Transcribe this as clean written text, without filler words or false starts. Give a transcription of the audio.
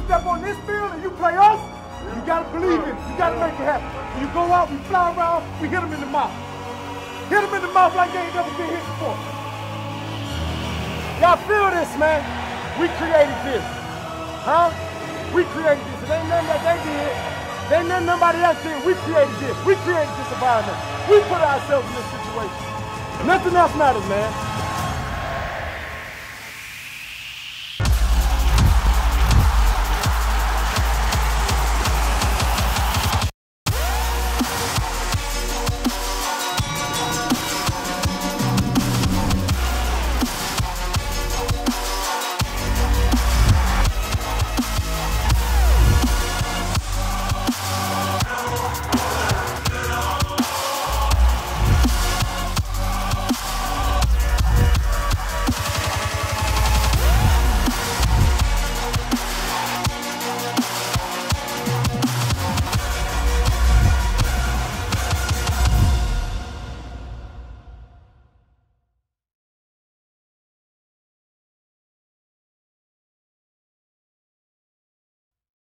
step on this field and you play us, you got to believe it. You got to make it happen. When you go out, we fly around, we hit them in the mouth. Hit them in the mouth like they ain't never been hit before. Y'all feel this, man? We created this. Huh? We created this. It ain't nothing that they did. It ain't nothing nobody else did. We created this. We created this environment. We put ourselves in this situation. Nothing else matters, man.